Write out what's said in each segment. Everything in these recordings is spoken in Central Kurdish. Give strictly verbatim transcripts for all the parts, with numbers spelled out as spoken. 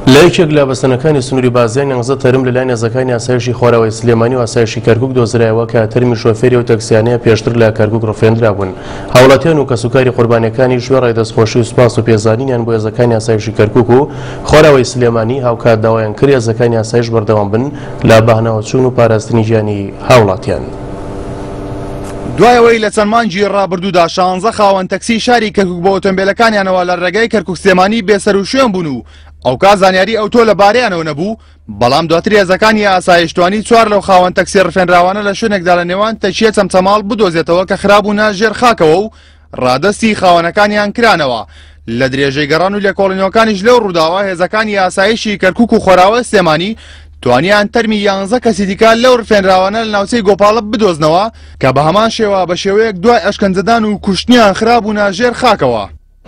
لە یەکێک لە بەستنەکانی سنووری بازیان یانزە تەرم لەلایەن هێزەکانی ئاسایشی خۆراوی سلێمانی و ئاسایشی کەرکووک دۆزرایەوە کە تەرمی شۆفێری و تەکسیانەیە پێشتر لە کەرکووک ڕفێنرا بوون. هاوڵاتیان و کەسوکاری قوربانیەکانی ژوێ ڕێدەستخۆشی و سوپاس و پێزانینیان بۆ هێزەکانی ئاسایشی کەرکووک و خۆراوی سلێمانی هاوکات داوایان کرد هێزەکانی ئاسایش بەردەوام بن لە بەهانەوە چوون و پاراستنی ژیانی هاوڵاتیان. دوایەوەی لە چەند مانگی ڕابردوودا شانزە خاوەن تەکسی شاری کەرکووک بۆ ئۆتۆمبیلەکانیانەوە لە ڕێگای کەرکووک سلێمانی بێسەر و شوێن بوون و ئەو کا زانیاری ئەوتۆ لە بارەیانەوە نەبوو، بەڵام دواتر هێزەکانی ئاسایشتوانی چوار لەو خاوەن تەکسی ڕفێنراوانە لە شوێنێکدا لە نێوان تەکیە چەمچەماڵ بدۆزێتەوە کە خراببوونە ژێر خاکەوە و ڕادەستی خاوەنەکانیان کرانەوە. لە درێژەی گەڕان و لێکۆڵینەوەکانیش لەو ڕووداوە هێزەکانی ئاسایشی کەرکووک و خۆراوە سلێمانی توانیان تەرمی یانزە کەسی دیکە لەو ڕفێنراوانە لە ناوچەی گۆپاڵە بدۆزنەوە کە بە هەمان شێوە بە شێوەیەک دوای ئەشکەنجەدان و کوشتنیان خراببوونە ژێر خاکەوە.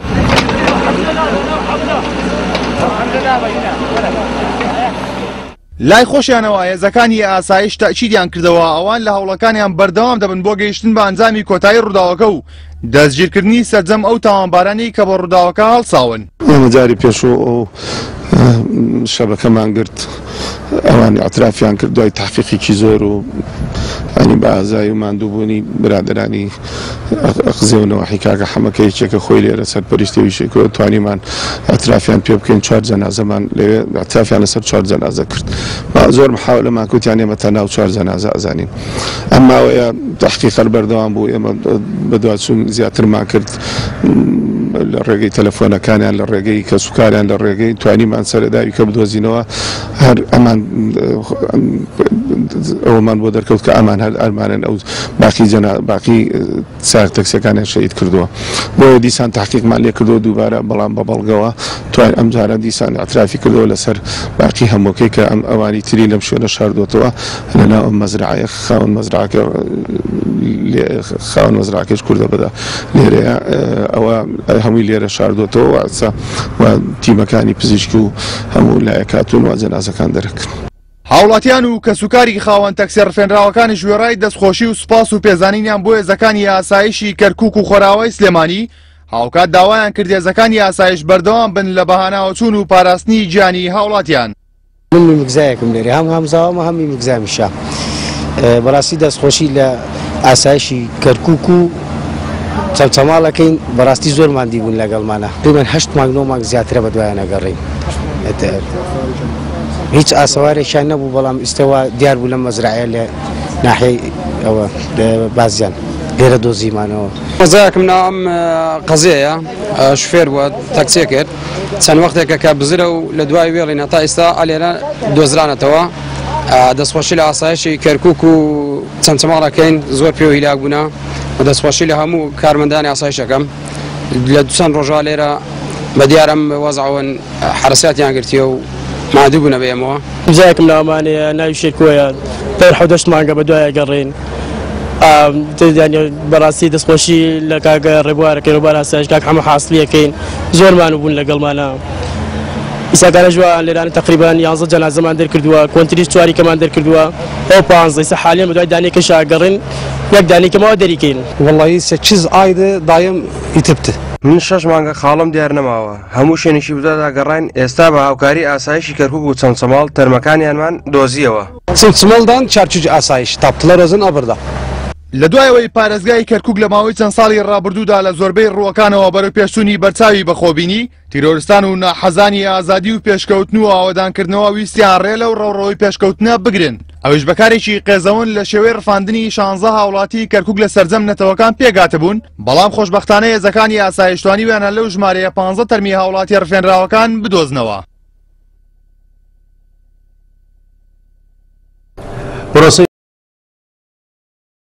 لای خۆشیانەوە هێزەکانی ئاسایش تەکیدیان کردەوە ئەوان لە هەوڵەکانیان بەردەوام دەبن بۆ گەیشتن بە ئەنجامی کۆتایی ڕووداوەکە و دەستگیرکردنی سەرجەم ئەو تاوانبارانی کە بە ڕووداوەکە هەڵساون. ئێمە جاری پێشوو شەبەکەمان گرت، ئەوانی ئەترافیان کرد دوای تحقیقێکی زۆر و ئەنی بە ئازایی و ماندووبوونی برادرانی ئەقزێونەوە حیکاکە حەمەکە یەکێکە خۆی لێرە سەرپەرشتیەویشێکەوە توانیمان ئەترافیان پێ بکەین چوار جەنازەمان لەوێ ئەترافیان لەسەر چوار جەنازە کرد. زۆر محاولەمان کوتیان ئێمە تا ناو چوار جەنازە ئەزانین، ئەمما ئەوەیە تحقیقەر بەردەوام بوو. ئێمە بەدواتچوون زیاترمان کرد لە ڕێگەی تەلەفۆنەکانیان لە ڕێگەی کەسوکاریان لە ڕێگەی توانیمان سەرەداوی کە بدۆزینەوە هەر ئەمان ئەومان بۆ دەرکەوت کە ئەمان هەر ئەرمانن ئەو باقی جەنا باقی ساق تەکسیەکانیان شەهید کردووە. بۆیە دیسان تحقیقمان لێ کردەوە دووبارە، بەڵام بە بەڵگەوە توان ئەم جارە دیسان ئەترافی کردەوە لەسەر باقی هەمووکەی کە ئەم ئەوانی تری لەم شوێنە شاردوتەوە لەناو ئەم مەزرعەیە خاوەن مەزرعەکە خاوەن مەزرعەکەش کوردە بەدا لێرەیە ئەوە هەمووی لێرە شاردوتەوە و تیمەکانی پزیشکی و هەموو لایەکاتون و جەنازەکان دەرەکرد. هاوڵاتیان و کەسوکاری خاوەن تەکسی ڕفێنراوەکانی ژوێڕای دەستخۆشی و سوپاس و پێزانینیان بۆ هێزەکانی ئاسایشی کەرکووک و خۆراوەی سلێمانی هاوکات داوایان کرد هێزەکانی ئاسایش بەردەوام بن لە بەهاناوە چوون و پاراستنی گیانی هاوڵاتیان. من میمگزایەکم لێرە هەم هەمزاوەمە هەمی میگزامیشە بەڕاستی دەستخۆشی لە ئاسایشی کەرکووک و چەمچەماڵەکەین بەڕاستی زۆر ماندی بوون لەگەڵمانە. دوێن هەشت مانگ نۆ مانگ زیاترە بە دوایانە گەڕین. هیچ ئاسەوارێکیان نەبوو، بەڵام ئێستەوە دیار بوو لەم مەزرعەیە لە ناحیەی ئەوە بازیان لێرە دۆزیمانەوە. مەزایەکم ناو ئەم قەزەیە شوفێر بووە تەکسیە کرد چەند وەختێکە کە بزرە و لە دوای وێڵینە تا ئێستا ئەلێرە دۆزرانەتەوە. دەستخۆشی لە ئاسایشی کەرکووک و چەمچەماڵەکەین زۆر پێوە هیلاک بوونە و دەستخۆشی لە هەموو کارمەندانی ئاسایشەکەم لە دوچەند ڕۆژە لێرە بە دیارم وەزعەوەن حرەساتیان گرتیە و مادوو بوونە بێمەوە. جایەکم ناومانەیە ناوی شێرکۆیە پێر حەودەشت مانگە بە دوایە گەڕین. بەڕاستی دەستخۆشی لە کاگە ڕێبوارەکەین و بەراسایش کاک هەموو حاصلیەکەین زۆرمان بوون لەگەڵمانە. ئیساکانە ژوان لێرانە تقریبان یانزە جەنازەمان دەرکردووە، کۆنتریش چواری کەمان دەرکردووە، ئەو پانزەی سە حالیان بە دوای دانێکە شاگەڕین یەک دانێکەمەوە دەریکەین. وەڵی سێکیز ئایدە دایم ئیتبتە. من شەش مانگە خاڵم دیار نەماوە، هەموو شوێنێکی بدەدا گەڕین. ئێستا بە هاوکاری ئاسایشی کەرکووک و چەمچەماڵ تەرمەکانیانمان دۆزیەوە. چەمچەماڵدان چارچوج ئاسایش تاپتڵە ڕۆزن ئەبردا. لە دوایەوەی پارێزگای کەرکووک لە ماوەی چەند ساڵی ڕابردوودا لە زۆربەی ڕووەکانەوە بەرەو پێشچوونی بەرچاوی بەخۆبینی تیرۆریستان و ناحەزانی ئازادی و پێشکەوتن و ئاوەدانکردنەوە ویستیان ڕێ لەو ڕەوڕەوەی پێشکەوتنە بگرن. ئەوش بەکارێکی قێزەون لە شێوەی ڕفاندنی شانزە هاوڵاتی کەرکووک لە سەرجەم نەتەوەکان پێگاتە بوون، بەڵام خۆشبەختانە هێزەکانی ئاسایشتوانی ویانە لەو ژمارەیە پانزە تەرمی هاوڵاتی ڕفێنراوەکان بدۆزنەوە.